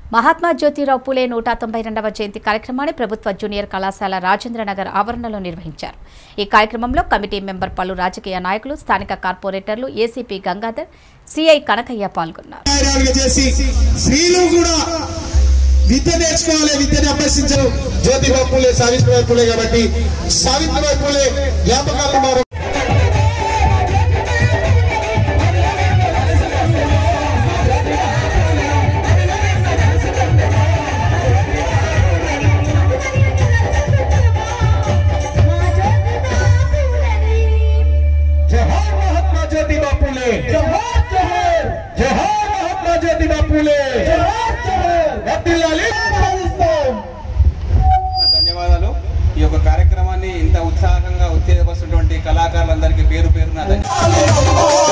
మహాత్మా జ్యోతిరావు పూలే 192వ జయంతి కార్యక్రమాన్ని ప్రభుత్వ జూనియర్ కళాశాల రాజేంద్రనగర్ ఆవరణలో నిర్వహించారు. ఈ కార్యక్రమంలో కమిటీ మెంబర్, పలు రాజకీయ నాయకులు, స్థానిక కార్పొరేటర్లు, ఏసీపీ గంగాధర్, సిఐ కనకయ్య పాల్గొన్నారు. విద్య నేర్చుకోవాలి, విద్యను అభ్యసించారు జ్యోతిరావు పూలే, సావిత్రిబాయి పూలే. కాబట్టి సావిత్రిబాయి పూలే జ్ఞాపకాలు ధన్యవాదాలు. ఈ యొక్క కార్యక్రమాన్ని ఇంత ఉత్సాహంగా ఉత్తేజపరుస్తున్నటువంటి కళాకారులందరికీ పేరు పేరున